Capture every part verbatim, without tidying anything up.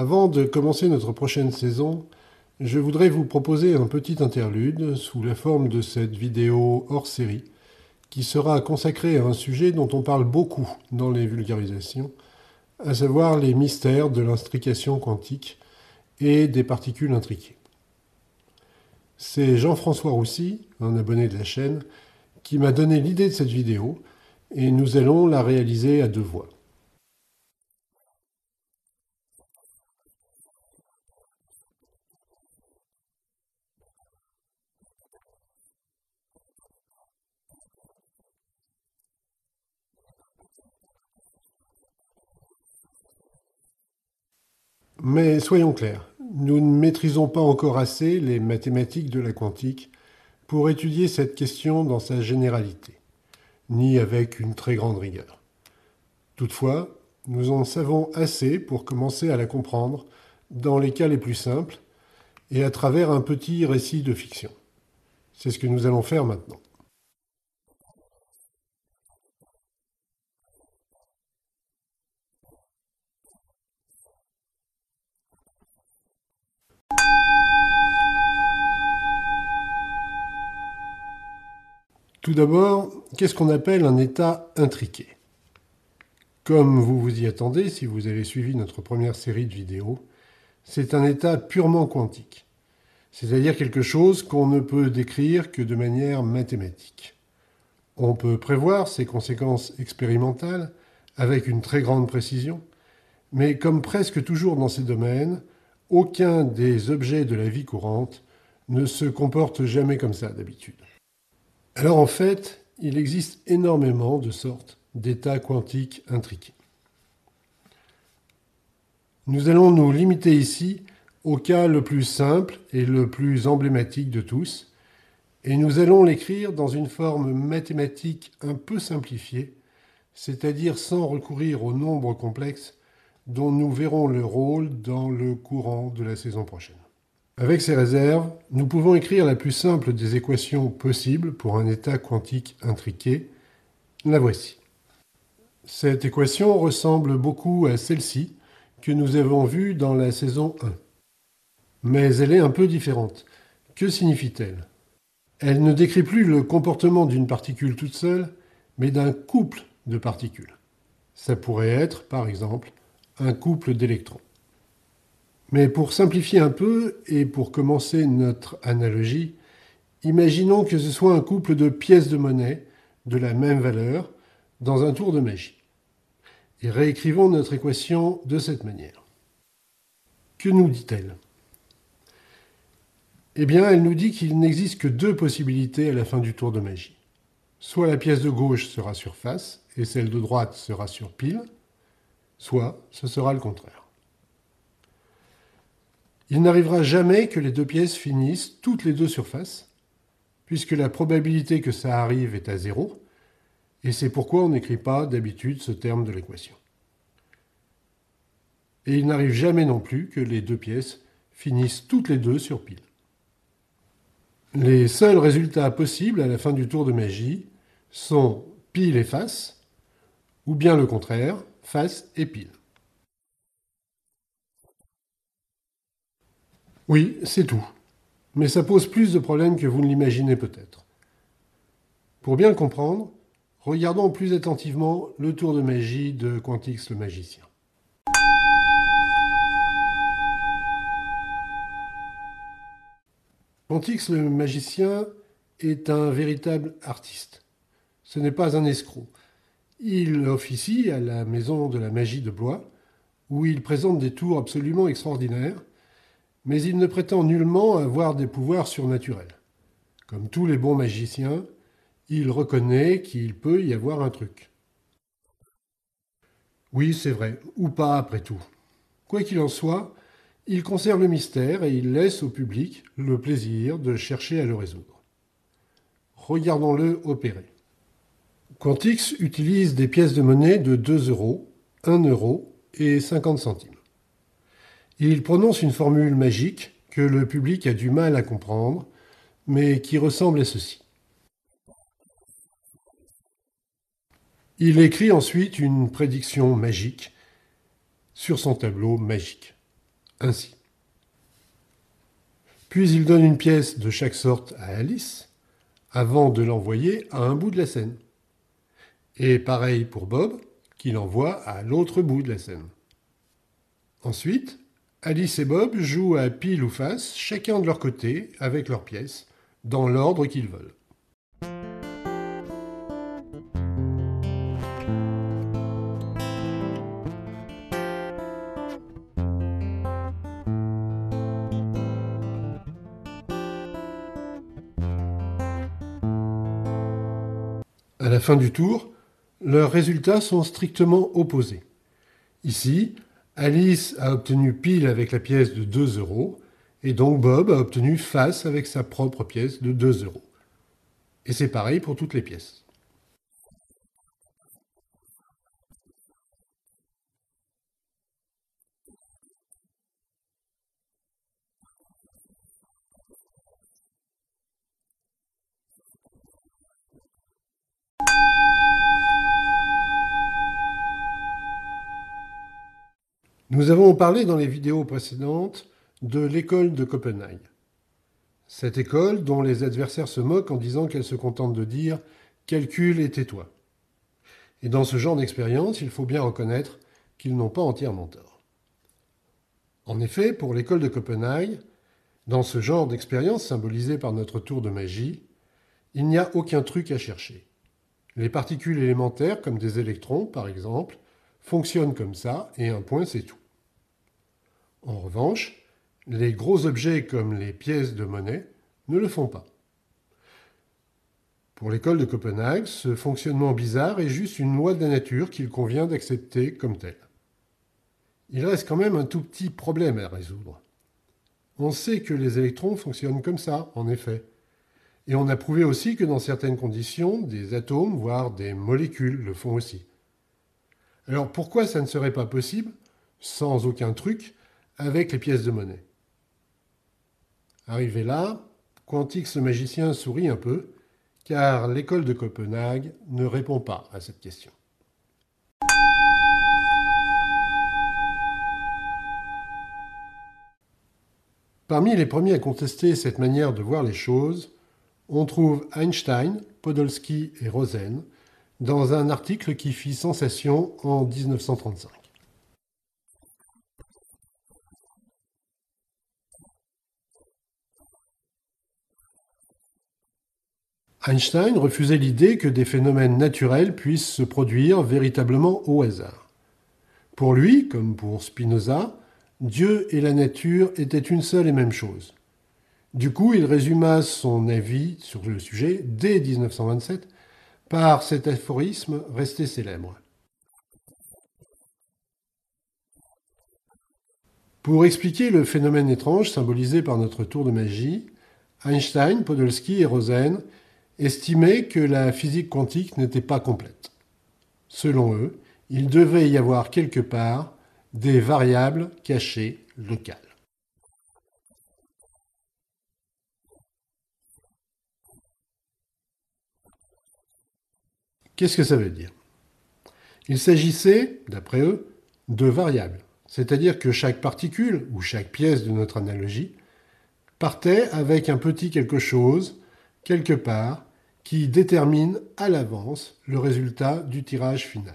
Avant de commencer notre prochaine saison, je voudrais vous proposer un petit interlude sous la forme de cette vidéo hors série qui sera consacrée à un sujet dont on parle beaucoup dans les vulgarisations, à savoir les mystères de l'intrication quantique et des particules intriquées. C'est Jean-François Roussy, un abonné de la chaîne, qui m'a donné l'idée de cette vidéo et nous allons la réaliser à deux voix. Mais soyons clairs, nous ne maîtrisons pas encore assez les mathématiques de la quantique pour étudier cette question dans sa généralité, ni avec une très grande rigueur. Toutefois, nous en savons assez pour commencer à la comprendre dans les cas les plus simples et à travers un petit récit de fiction. C'est ce que nous allons faire maintenant. Tout d'abord, qu'est-ce qu'on appelle un état intriqué ? Comme vous vous y attendez si vous avez suivi notre première série de vidéos, c'est un état purement quantique, c'est-à-dire quelque chose qu'on ne peut décrire que de manière mathématique. On peut prévoir ses conséquences expérimentales avec une très grande précision, mais comme presque toujours dans ces domaines, aucun des objets de la vie courante ne se comporte jamais comme ça d'habitude. Alors en fait, il existe énormément de sortes d'états quantiques intriqués. Nous allons nous limiter ici au cas le plus simple et le plus emblématique de tous, et nous allons l'écrire dans une forme mathématique un peu simplifiée, c'est-à-dire sans recourir aux nombres complexes dont nous verrons le rôle dans le courant de la saison prochaine. Avec ces réserves, nous pouvons écrire la plus simple des équations possibles pour un état quantique intriqué. La voici. Cette équation ressemble beaucoup à celle-ci que nous avons vue dans la saison un. Mais elle est un peu différente. Que signifie-t-elle ? Elle ne décrit plus le comportement d'une particule toute seule, mais d'un couple de particules. Ça pourrait être, par exemple, un couple d'électrons. Mais pour simplifier un peu, et pour commencer notre analogie, imaginons que ce soit un couple de pièces de monnaie de la même valeur dans un tour de magie. Et réécrivons notre équation de cette manière. Que nous dit-elle ? Eh bien, elle nous dit qu'il n'existe que deux possibilités à la fin du tour de magie. Soit la pièce de gauche sera sur face et celle de droite sera sur pile, soit ce sera le contraire. Il n'arrivera jamais que les deux pièces finissent toutes les deux sur face, puisque la probabilité que ça arrive est à zéro, et c'est pourquoi on n'écrit pas d'habitude ce terme de l'équation. Et il n'arrive jamais non plus que les deux pièces finissent toutes les deux sur pile. Les seuls résultats possibles à la fin du tour de magie sont pile et face, ou bien le contraire, face et pile. Oui, c'est tout. Mais ça pose plus de problèmes que vous ne l'imaginez peut-être. Pour bien le comprendre, regardons plus attentivement le tour de magie de Quantix le magicien. Quantix le magicien est un véritable artiste. Ce n'est pas un escroc. Il officie à la maison de la magie de Blois, où il présente des tours absolument extraordinaires, mais il ne prétend nullement avoir des pouvoirs surnaturels. Comme tous les bons magiciens, il reconnaît qu'il peut y avoir un truc. Oui, c'est vrai, ou pas après tout. Quoi qu'il en soit, il conserve le mystère et il laisse au public le plaisir de chercher à le résoudre. Regardons-le opérer. Quantix utilise des pièces de monnaie de deux euros, un euro et cinquante centimes. Il prononce une formule magique que le public a du mal à comprendre, mais qui ressemble à ceci. Il écrit ensuite une prédiction magique sur son tableau magique. ainsi. Puis il donne une pièce de chaque sorte à Alice, avant de l'envoyer à un bout de la scène. Et pareil pour Bob, qui l'envoie à l'autre bout de la scène. Ensuite, Alice et Bob jouent à pile ou face, chacun de leur côté, avec leurs pièces, dans l'ordre qu'ils veulent. À la fin du tour, leurs résultats sont strictement opposés. Ici, Alice a obtenu pile avec la pièce de deux euros, et donc Bob a obtenu face avec sa propre pièce de deux euros. Et c'est pareil pour toutes les pièces. Nous avons parlé dans les vidéos précédentes de l'école de Copenhague. Cette école dont les adversaires se moquent en disant qu'elle se contente de dire « calcule et tais-toi ». Et dans ce genre d'expérience, il faut bien reconnaître qu'ils n'ont pas entièrement tort. En effet, pour l'école de Copenhague, dans ce genre d'expérience symbolisée par notre tour de magie, il n'y a aucun truc à chercher. Les particules élémentaires, comme des électrons par exemple, fonctionnent comme ça et un point c'est tout. En revanche, les gros objets comme les pièces de monnaie ne le font pas. Pour l'école de Copenhague, ce fonctionnement bizarre est juste une loi de la nature qu'il convient d'accepter comme telle. Il reste quand même un tout petit problème à résoudre. On sait que les électrons fonctionnent comme ça, en effet. Et on a prouvé aussi que dans certaines conditions, des atomes, voire des molécules le font aussi. Alors pourquoi ça ne serait pas possible, sans aucun truc, avec les pièces de monnaie? Arrivé là, Quantix le magicien sourit un peu, car l'école de Copenhague ne répond pas à cette question. Parmi les premiers à contester cette manière de voir les choses, on trouve Einstein, Podolsky et Rosen dans un article qui fit sensation en mille neuf cent trente-cinq. Einstein refusait l'idée que des phénomènes naturels puissent se produire véritablement au hasard. Pour lui, comme pour Spinoza, Dieu et la nature étaient une seule et même chose. Du coup, il résuma son avis sur le sujet dès mille neuf cent vingt-sept par cet aphorisme resté célèbre. Pour expliquer le phénomène étrange symbolisé par notre tour de magie, Einstein, Podolsky et Rosen estimaient que la physique quantique n'était pas complète. Selon eux, il devait y avoir quelque part des variables cachées locales. Qu'est-ce que ça veut dire? Il s'agissait, d'après eux, de variables, c'est-à-dire que chaque particule, ou chaque pièce de notre analogie, partait avec un petit quelque chose, quelque part, qui détermine à l'avance le résultat du tirage final.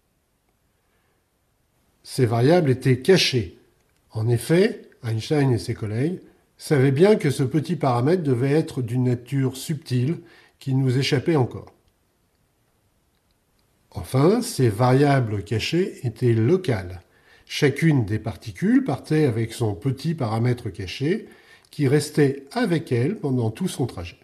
Ces variables étaient cachées. En effet, Einstein et ses collègues savaient bien que ce petit paramètre devait être d'une nature subtile qui nous échappait encore. Enfin, ces variables cachées étaient locales. Chacune des particules partait avec son petit paramètre caché qui restait avec elle pendant tout son trajet.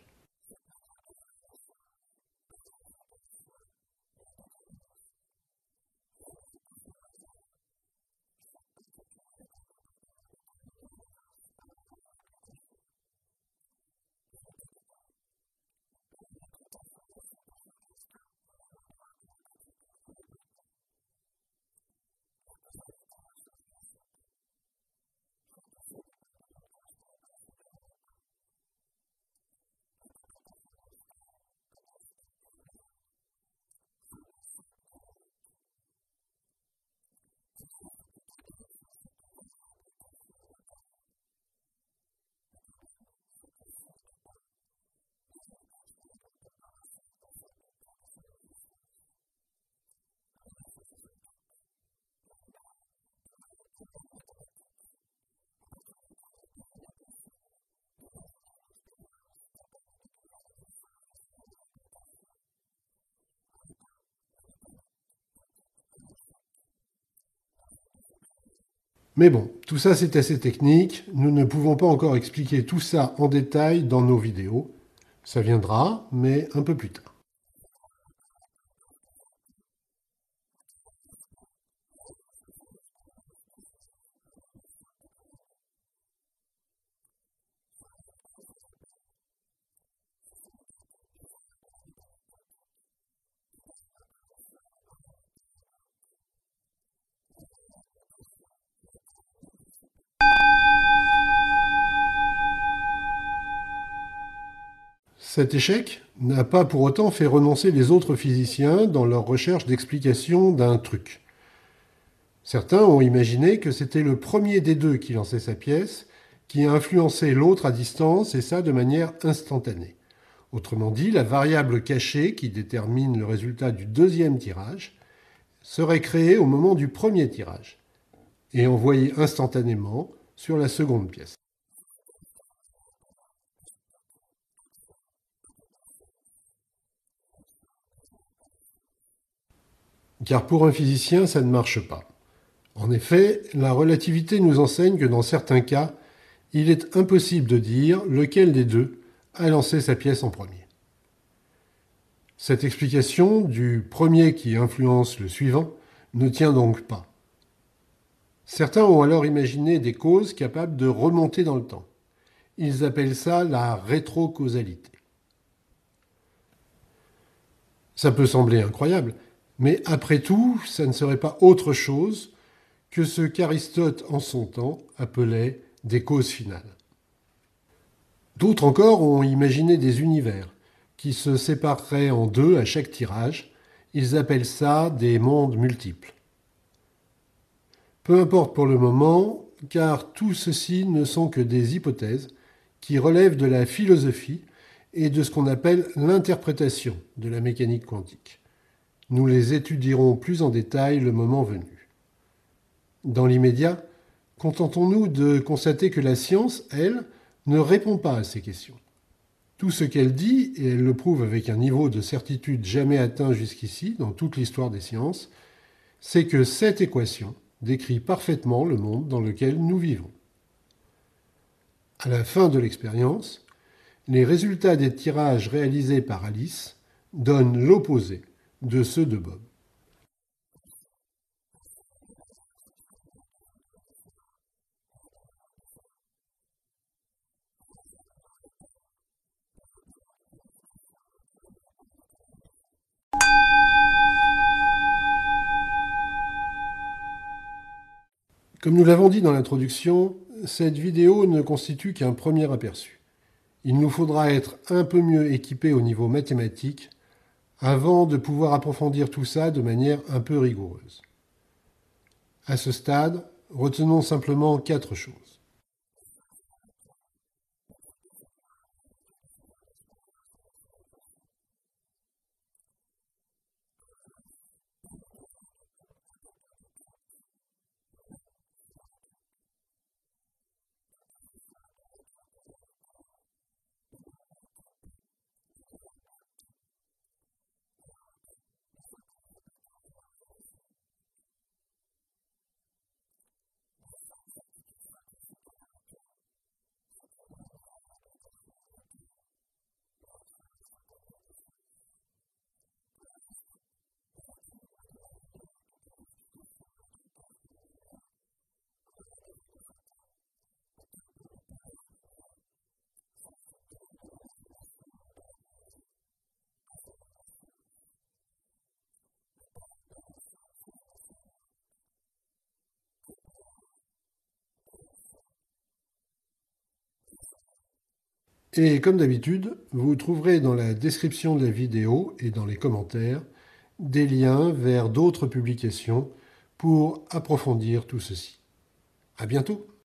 Mais bon, tout ça c'est assez technique, nous ne pouvons pas encore expliquer tout ça en détail dans nos vidéos. Ça viendra, mais un peu plus tard. Cet échec n'a pas pour autant fait renoncer les autres physiciens dans leur recherche d'explication d'un truc. Certains ont imaginé que c'était le premier des deux qui lançait sa pièce, qui a influencé l'autre à distance, et ça de manière instantanée. Autrement dit, la variable cachée qui détermine le résultat du deuxième tirage serait créée au moment du premier tirage et envoyée instantanément sur la seconde pièce. Car pour un physicien, ça ne marche pas. En effet, la relativité nous enseigne que dans certains cas, il est impossible de dire lequel des deux a lancé sa pièce en premier. Cette explication du premier qui influence le suivant ne tient donc pas. Certains ont alors imaginé des causes capables de remonter dans le temps. Ils appellent ça la rétrocausalité. Ça peut sembler incroyable, mais après tout, ça ne serait pas autre chose que ce qu'Aristote en son temps appelait des causes finales. D'autres encore ont imaginé des univers qui se sépareraient en deux à chaque tirage. Ils appellent ça des mondes multiples. Peu importe pour le moment, car tout ceci ne sont que des hypothèses qui relèvent de la philosophie et de ce qu'on appelle l'interprétation de la mécanique quantique. Nous les étudierons plus en détail le moment venu. Dans l'immédiat, contentons-nous de constater que la science, elle, ne répond pas à ces questions. Tout ce qu'elle dit, et elle le prouve avec un niveau de certitude jamais atteint jusqu'ici dans toute l'histoire des sciences, c'est que cette équation décrit parfaitement le monde dans lequel nous vivons. À la fin de l'expérience, les résultats des tirages réalisés par Alice donnent l'opposé de ceux de Bob. Comme nous l'avons dit dans l'introduction, cette vidéo ne constitue qu'un premier aperçu. Il nous faudra être un peu mieux équipés au niveau mathématique avant de pouvoir approfondir tout ça de manière un peu rigoureuse. À ce stade, retenons simplement quatre choses. Et comme d'habitude, vous trouverez dans la description de la vidéo et dans les commentaires des liens vers d'autres publications pour approfondir tout ceci. À bientôt!